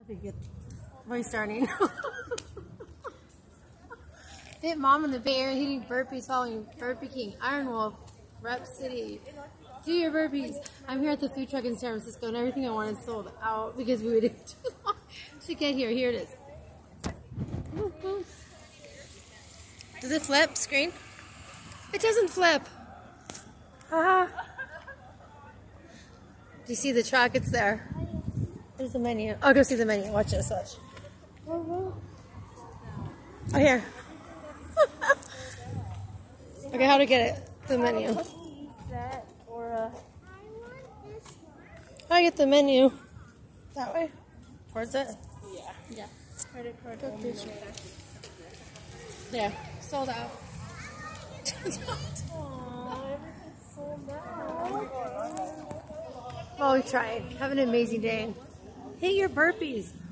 We're starting. Fit mom in the Bay Area hitting burpees following Burpee King. Iron Wolf, Rep City. Do your burpees. I'm here at the food truck in San Francisco and everything I wanted sold out because we waited too long to get here. Here it is. Does it flip screen? It doesn't flip. Haha. Do you see the truck? It's there. There's the menu. I'll go see the menu. Watch this. Watch. Oh, here. Okay, how to get it? The menu. How do I get the menu? That way? Towards it? Yeah. Credit card. There. Sold out. Well, we tried. Have an amazing day. Hit your burpees.